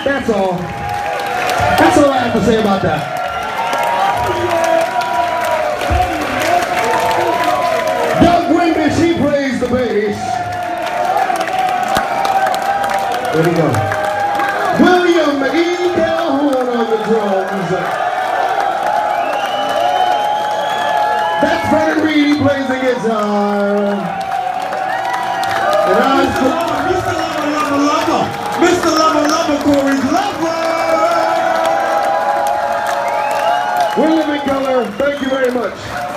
That's all. That's all I have to say about that. Doug Wimbish, he plays the bass. There we go. William E. Calhoun on the drums. That's Fred Reed, he plays the guitar. And Mr. Lover, Corey's lover. We're living color. Thank you very much.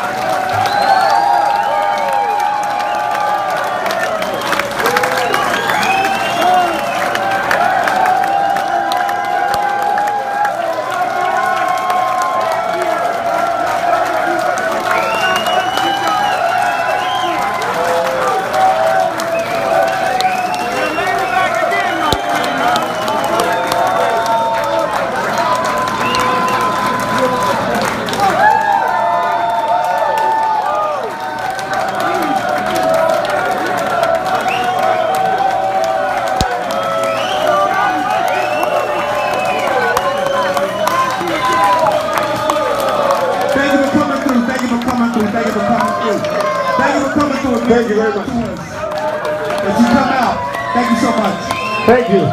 Thank you very much. As you come out, thank you so much. Thank you.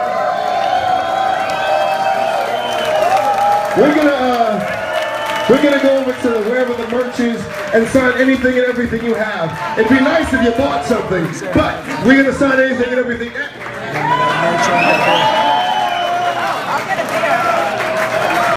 We're gonna go over to wherever the merch is and sign anything and everything you have. It'd be nice if you bought something, but we're gonna sign anything and everything.